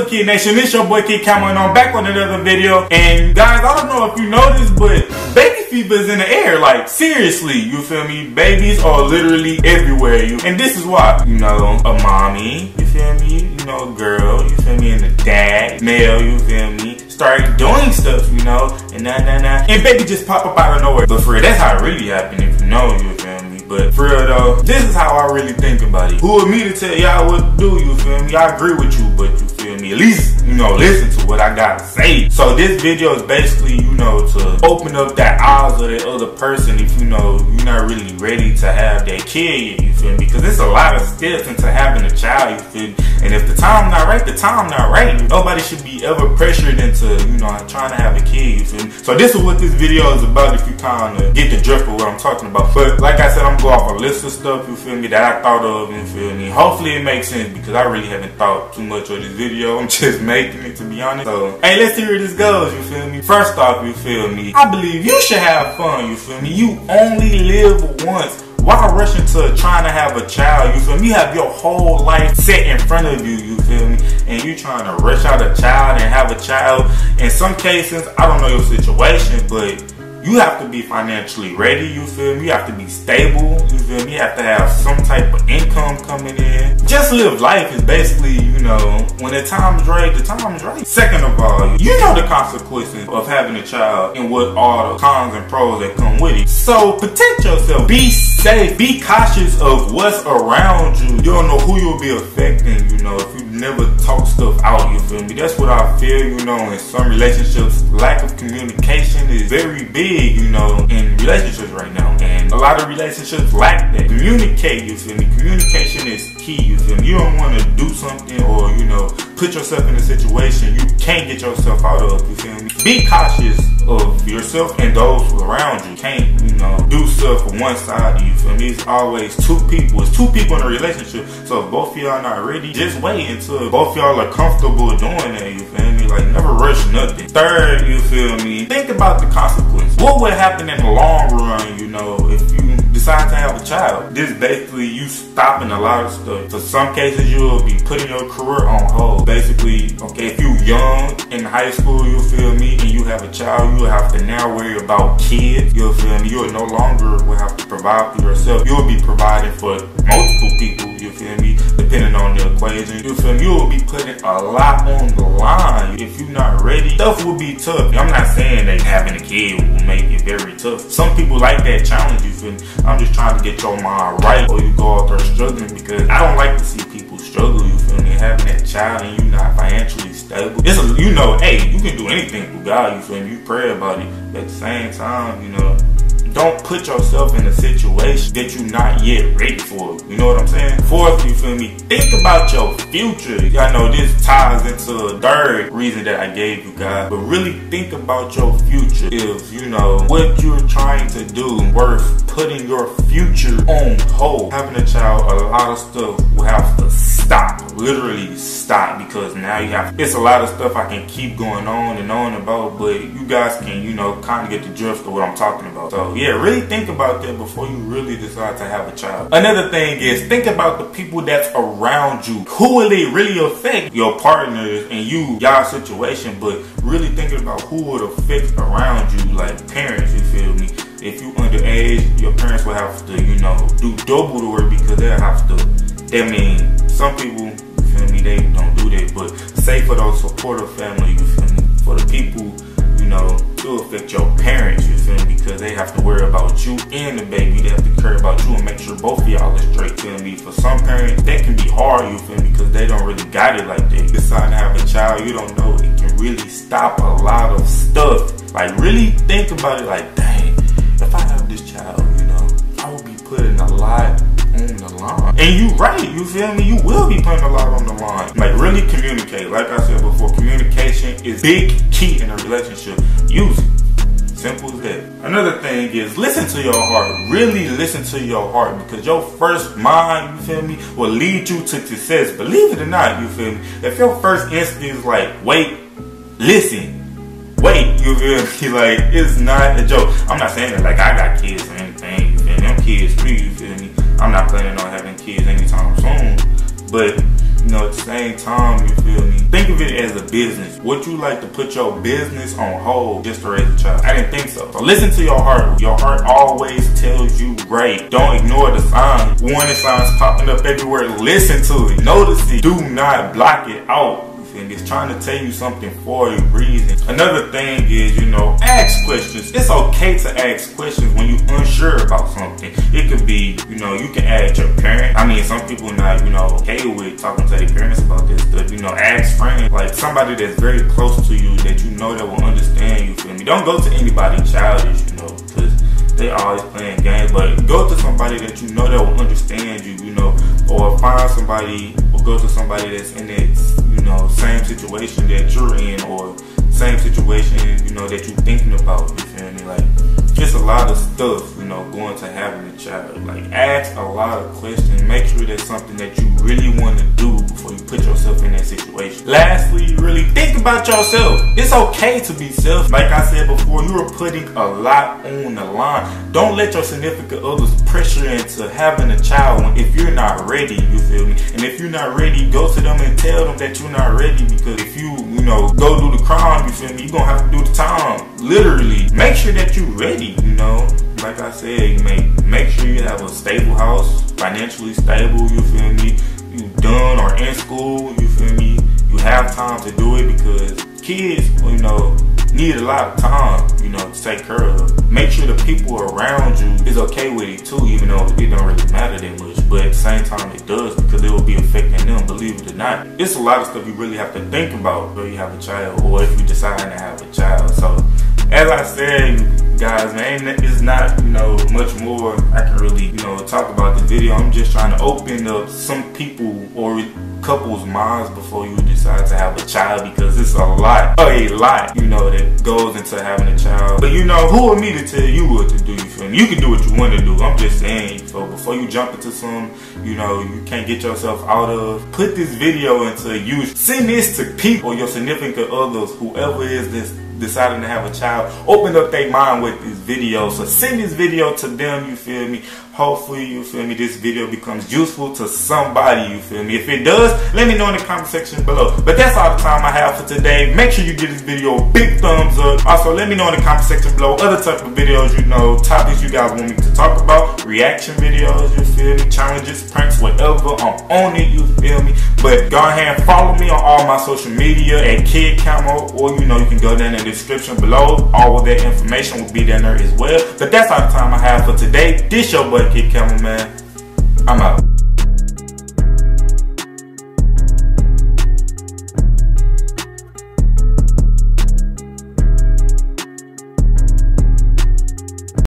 up, Kid Nation? It's your boy Kid Cameron. I'm back on another video. And guys, I don't know if you know this, but baby fever is in the air. Like, seriously, you feel me? Babies are literally everywhere. And this is why, you know, a mommy, you feel me? You know, a girl, you feel me? And a dad, male, you feel me? Start doing stuff, you know? And and baby just pop up out of nowhere. But for real, that's how it really happened, if you know, you feel me? But for real though, this is how I really think about it. Who are me to tell y'all what to do, you feel me? I agree with you, but you feel me? At least, you know, listen to what I gotta say. So this video is basically, you know, to open up that eyes of that other person if you know you're not really ready to have that kid yet, you feel me? Because there's a lot of steps into having a child, you feel me? And if the time not right, the time not right. Nobody should be ever pressured into, you know, trying to have a kid, you feel me? So this is what this video is about if you kind of get the drift of what I'm talking about. But like I said, I'm going off a list of stuff, you feel me, that I thought of, you feel me? Hopefully it makes sense because I really haven't thought too much of this video. I'm just making it, to be honest. So, hey, let's see where this goes, you feel me? First off, you feel me, I believe you should have fun, you feel me? You only live once. Why rush into trying to have a child, you feel me? You have your whole life set in front of you, you feel me? And you trying to rush out a child and have a child. In some cases, I don't know your situation, but you have to be financially ready, you feel me? You have to be stable, you feel me? You have to have some type of income coming in. Just live life is basically, you know, when the time is right, the time is right. Second of all, you know the consequences of having a child and what all the cons and pros that come with it. So protect yourself, be safe, be cautious of what's around you. You don't know who you'll be affecting, you know, if you never talk stuff out, you feel me? That's what I feel, you know, in some relationships, lack of communication is very big, you know, in relationships right now. And a lot of relationships lack that. Communicate, you feel me? Communication is key, you feel me? You don't want to do something or, you know, put yourself in a situation you can't get yourself out of, you feel me? Be cautious of yourself and those around you. Can't, you know, do stuff for one side, you feel me? It's always two people. It's two people in a relationship. So if both of y'all not ready, just wait until both y'all are comfortable doing that, you feel me? Like, never rush nothing. Third, you feel me? Think about the consequences. What would happen in the long run, you know, if you decide to have a child? This basically you stopping a lot of stuff. For some cases, you'll be putting your career on hold. Basically, okay, if you young in high school, you feel me, and you have a child, you'll have to now worry about kids. You'll feel me? You'll no longer will have to provide for yourself. You'll be providing for multiple people, you feel me? Depending on the equation, you feel me? You'll be putting a lot on the line. If you're not ready, stuff will be tough. I'm not saying that having a kid will make it very tough. Some people like that challenge, you feel me? I'm just trying to get your mind right or you go out there struggling, because I don't like to see people struggle, you feel me? Having that child and you not financially stable. It's a, you know, hey, you can do anything through God, you feel me? You pray about it. At the same time, you know, don't put yourself in a situation that you're not yet ready for. You know what I'm saying? Fourth, you feel me? Think about your future. I know this ties into a third reason that I gave you guys, but really think about your future. If, you know, what you're trying to do worth putting your future on hold. Having a child, a lot of stuff will have to stop. Literally stop, because now you have, it's a lot of stuff I can keep going on and on about, but you guys can, you know, kind of get the drift of what I'm talking about. So yeah, really think about that before you really decide to have a child. Another thing is, think about the people that's around you. Who will it really affect? Your partners and y'all situation, but really thinking about who would affect around you, like parents, you feel me? If you underage, your parents will have to, you know, do double the work, because they'll have to, I mean, some people, you feel me, they don't do that, but say for those supportive family, you feel me, for the people, you know, it'll affect your parents, you feel me, because they have to worry about you and the baby. They have to care about you and make sure both of y'all are straight, feel me? For some parents, that can be hard, you feel me, because they don't really got it like that. You decide to have a child, you don't know, it can really stop a lot of stuff. Like, really think about it, like, dang, if I have this child, you know, I will be putting a lot on the line. And you right, you feel me? You will be putting a lot on the line. Like, really communicate. Like I said before, communication is big key in a relationship. Use it. Simple as that. Another thing is, listen to your heart. Really listen to your heart, because your first mind, you feel me, will lead you to success. Believe it or not, you feel me? If your first instinct is like, wait, listen, wait, you feel me? Like, it's not a joke. I'm not saying that like I got kids or anything, you feel me? I'm kids free, you feel me? I'm not planning on having kids anytime soon. But, you know, at the same time, you feel me? Think of it as a business. Would you like to put your business on hold just to raise a child? I didn't think so. So listen to your heart. Your heart always tells you right. Don't ignore the signs. Warning signs popping up everywhere. Listen to it. Notice it. Do not block it out. And it's trying to tell you something for a reason. Another thing is, you know, ask questions. It's okay to ask questions when you're unsure about something. It could be, you know, you can ask your parents. I mean, some people not, you know, okay with talking to their parents about this stuff. You know, ask friends, like somebody that's very close to you that you know that will understand you, feel me? Don't go to anybody childish, you know, because they always playing games, but go to somebody that you know that will understand you, you know, or find somebody, or go to somebody that's in that, you know, same situation that you're in, or same situation, you know, that you're thinking about, you feel me? Like, just a lot of stuff, you know, going to having a child. Like, ask a lot of questions. Make sure that's something that you really want to do before you put yourself in that situation. Lastly, really think about yourself. It's okay to be selfish. Like I said before, you are putting a lot on the line. Don't let your significant others pressure into having a child if you're not ready, you feel me? And if you're not ready, go to them and tell them that you're not ready, because if you know, go do the crime, you feel me, you're gonna have to do the time. Literally, make sure that you're ready, you know? Like I said, you make sure you have a stable house, financially stable, you feel me? You done or in school, you feel me? You have time to do it, because kids, you know, need a lot of time, you know, to take care of. Make sure the people around you is okay with it too, even though it don't really matter that much. But at the same time, it does, because it will be affecting them, believe it or not. It's a lot of stuff you really have to think about when you have a child, or if you decide to have a child. So, as I said, guys, man, it's not, you know, much more I can really, you know, talk about the video. I'm just trying to open up some people or couples' minds before you decide to have a child, because it's a lot, you know, that goes into having a child. But you know, who are me to tell you what to do, you feel me? You can do what you want to do. I'm just saying, so before you jump into some, you know, you can't get yourself out of, put this video into use. Send this to people, or your significant others, whoever is this deciding to have a child. Open up their mind with this video. So send this video to them, you feel me? Hopefully, you feel me, this video becomes useful to somebody, you feel me? If it does, let me know in the comment section below. But that's all the time I have for today. Make sure you give this video a big thumbs up. Also, let me know in the comment section below other type of videos, you know, topics you guys want me to talk about, reaction videos, you feel me, challenges, pranks, whatever. I'm on it, you feel me? But go ahead and follow me on all my social media at Kid Camo, or you know, you can go down in the description below. All of that information will be down there as well. But that's all the time I have for today. This your boy Kid Camo, man. I'm out.